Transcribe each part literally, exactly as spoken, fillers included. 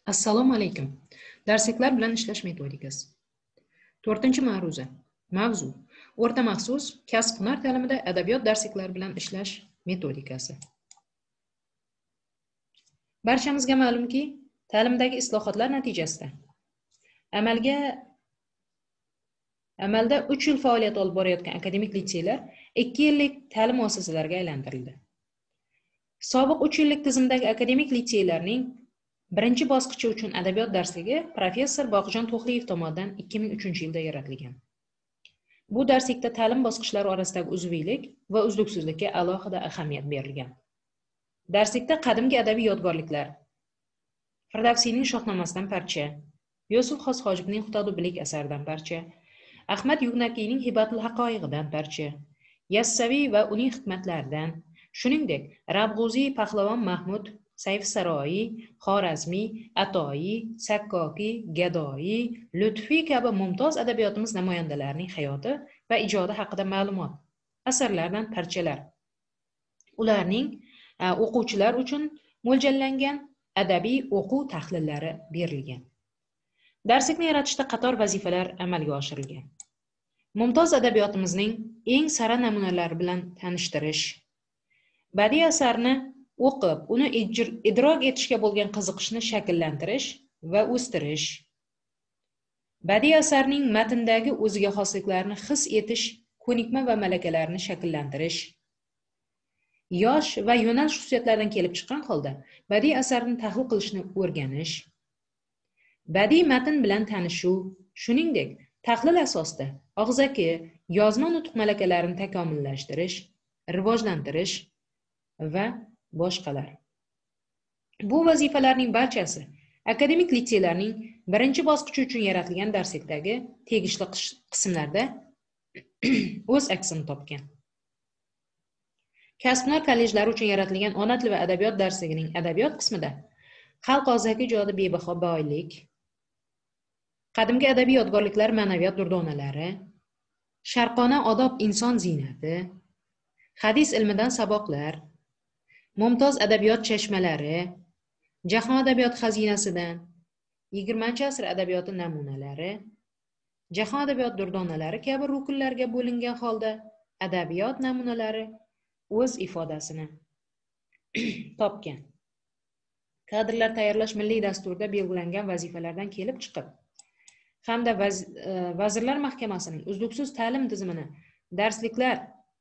Assalomu alaykum. Darsliklar bilan ishlash metodikasi. to'rtinchi ma'ruza. Mavzu: o'rta maxsus kasb-hunar ta'limida adabiyot darsliklari bilan ishlash metodikasi. Barchamizga ma'lumki, ta'limdagi islohotlar natijasida amalga amalda uch yil faoliyat olib borayotgan akademik litseylar ikki yillik ta'lim muassasalariga aylantirildi. Sobiq uch yillik tizimdagi akademik litseylarning birinchi bosqichi uchun adabiyot darsligi professor Boqijon To'xliyev tomonidan ikki ming uchinchi yilda yaratilgan. Bu darslikda ta'lim bosqichlari orasidagi uzviylik va uzluksizlikka alohida ahamiyat berilgan. Darslikda qadimgi adabiy yodgorliklar, Firdavsiyning Shohnamasidan parcha, Yusuf Xosxojibning Xudodu bilik asaridan parcha, Ahmad Yugnakiyning Hibatul haqoiqidan parcha, Yassaviy va uning hikmatlaridan, shuningdek Rabg'uziy, Pahlavon Mahmud, Sayfsaroyi, Xorazmiy, Atoyi, Sakkoki, Gadoyi, Lutfiy kabi mumtoz adabiyotimiz namoyandalarining hayoti va ijodi haqida ma'lumot, asarlardan parchalar, ularning o'quvchilar uchun mo'ljallangan adabiy o'quv tahlillari berilgan. Darslikni yaratishda qator vazifalar amalga oshirilgan. Mumtoz adabiyotimizning eng sara namunalari bilan tanishtirish, badiiy asarni o'qib, uni idrok etishga bo'lgan qiziqishni shakllantirish va o'stirish, badiiy asarning matndagi o'ziga xosliklarini his etish ko'nikma va malakalarini shakllantirish, yosh va yo'nalish xususiyatlaridan kelib chiqqan holda badiiy asarni tahlil qilishni o'rganish, badiiy matn bilan tanishuv, shuningdek tahlil asosida og'zaki, yozma nutq malakalarini takomillashtirish, rivojlantirish va boshqalar. Bu vazifalarning barchasi akademik litseylarning birinchi bosqichi uchun yaratilgan darslikdagi tegishli qismlarda o'z aksini topgan. Kasb-hunar kollejlari uchun yaratilgan ona tili va adabiyot darsligining adabiyot qismida xalq og'zaki ijodi bebaho boylik, qadimgi adabiy yodgorliklar ma'naviyat durdonalari, sharqona odob inson ziynati, hadis ilmidan saboqlar, mumtoz adabiyot chashmalari, jahon adabiyot xazinasidan, yigirmanchi asr adabiyoti namunalari, jahon adabiyot durdonalari kabi rukunlarga bo'lingan holda adabiyot namunalari o'z ifodasini topgan. Kadrlar tayyorlash milliy dasturda belgilangan vazifalardan kelib chiqib hamda Vazirlar Mahkamasining uzluksiz ta'lim tizimini darsliklar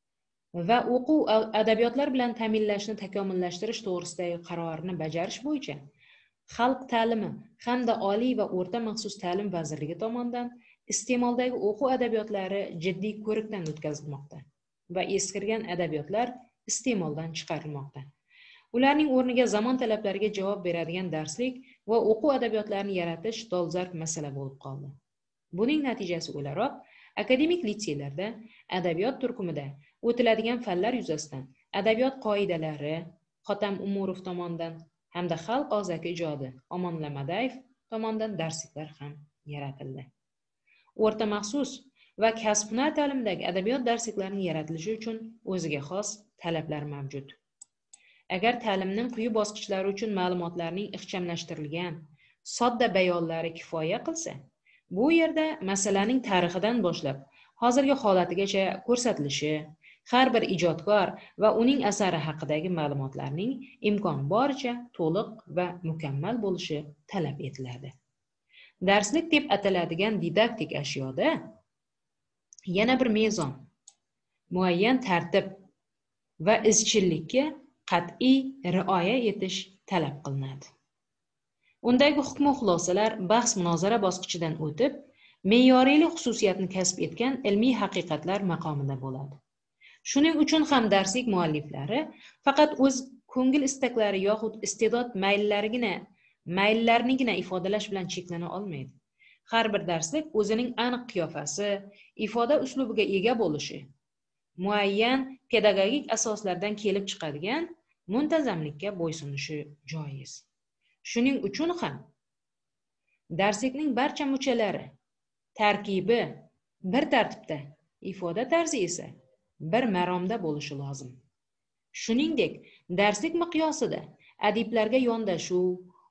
va o'quv adabiyotlar bilan ta'minlashni takomillashtirish to'g'risidagi qarorini bajarish bo'yicha Xalq ta'limi hamda Oliy va o'rta maxsus ta'lim vazirligi tomonidan iste'moldagi o'quv adabiyotlari jiddiy ko'rikdan o'tkazilmoqda va eskirgan adabiyotlar iste'moldan chiqarilmoqda. Ularning o'rniga zamon talablariga javob beradigan darslik va o'quv adabiyotlarini yaratish dolzarb masala bo'lib qoldi. Buning natijasi o'laroq akademik litseylarda adabiyot turkumida o'tiladigan fanlar yuzasidan adabiyot qoidalari Xotam Umurov tomonidan hamda xalq og'zaki ijodi Omonilla Madayev tomonidan darsliklar ham yaratildi. O'rta maxsus va kasb-hunar ta'limidagi adabiyot darsliklarining yaratilishi uchun o'ziga xos talablar mavjud. Agar ta'limning quyi bosqichlari uchun ma'lumotlarning ixchamlashtirilgan, sodda bayonlari kifoya qilsa, bu yerda masalaning tarixidan boshlab hozirgi holatigacha ko'rsatilishi, har bir ijodkor va uning asari haqidagi ma'lumotlarning imkon boricha to'liq va mukammal bo'lishi talab etiladi. Darslik deb ataladigan didaktik ashyoda yana bir mezon, muayyan tartib va izchillikka qat'iy rioya etish talab qilinadi. Undagi hukm va xulosalar bahs-munozara bosqichidan o'tib, me'yoriylik xususiyatni kasb etgan ilmiy haqiqatlar maqomida bo'ladi. Shuning uchun ham darslik mualliflari faqat o'z ko'ngil istaklari yoxud iste'dod mayllaringina mayllarinigina ifodalash bilan cheklana olmaydi. Har bir darslik o'zining aniq qiyofasi, ifoda uslubiga ega bo'lishi, muayyan pedagogik asoslardan kelib chiqadigan muntazamlikka bo'ysunishi joiz. Shuning uchun ham darslikning barcha muchalari, tarkibi bir tartibda, ifoda tarzi esa bir maromda bo'lishi lozim. Shuningdek, darslik miqyosida adiblarga yondashuv,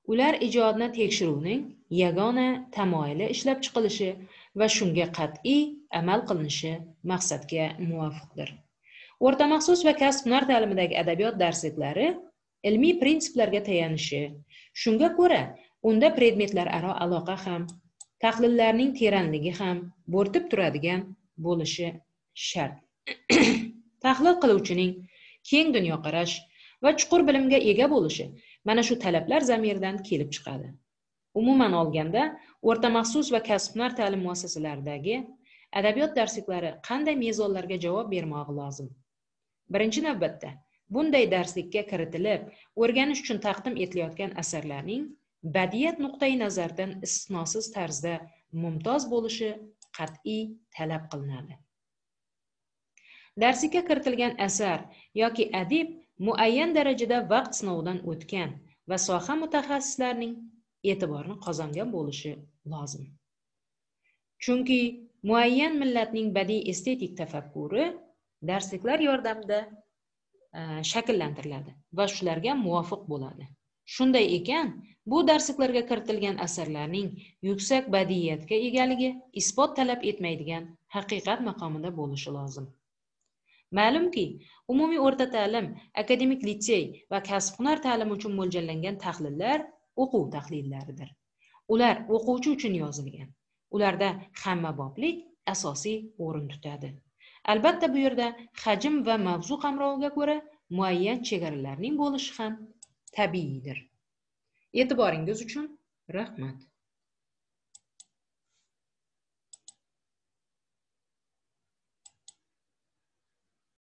Ular ijodni tekshiruvning yagona tamoyili ishlab chiqilishi va shunga qat'iy amal qilinishi maqsadga muvofiqdir. O'rta maxsus va kasb-hunar ta'limidagi adabiyot darsliklari ilmiy prinsiplarga tayanishi, shunga ko'ra, unda predmetlararo aloqa ham, tahlillarning teranligi ham bo'rtib turadigan bo'lishi shart. Tahlil qiluvchining keng dunyoqarash va chuqur bilimga ega bo'lishi mana shu talablar zamiridan kelib chiqadi. Umuman olganda, o'rta maxsus va kasb-hunar ta'lim muassasalaridagi adabiyot darsliklari qanday mezonlarga javob bermog'i lozim? Birinchi navbatda, bunday darslikka kiritilib, o'rganish uchun taqdim etilayotgan asarlarning badiiyat nuqtai nazaridan istisnosiz tarzda mumtoz bo'lishi qat'iy talab qilinadi. Darslikka kiritilgan asar yoki adib muayyan darajada vaqt sinovidan o'tgan va soha mutaxassislarining e'tiborini qozongan bo'lishi lozim. Chunki muayyan millatning badiiy estetik tafakkuri darsliklar yordamida shakllantiriladi va shularga muvofiq bo'ladi. Shunday ekan, bu darsliklarga kiritilgan asarlarning yuksak badiiyatga egaligi isbot talab etmaydigan haqiqat maqomida bo'lishi lozim. Ma'lumki, umumiy o'rta ta'lim, akademik litsey va kasb-hunar ta'limi uchun mo'ljallangan tahlillar o'quv tahlillaridir. Ular o'quvchi uchun yozilgan. Ularda hammaboplik asosiy o'rin tutadi. Albatta, bu yerda hajm va mavzu qamroviga ko'ra muayyan chegaralarning bo'lishi ham tabiiydir. E'tiboringiz uchun rahmat.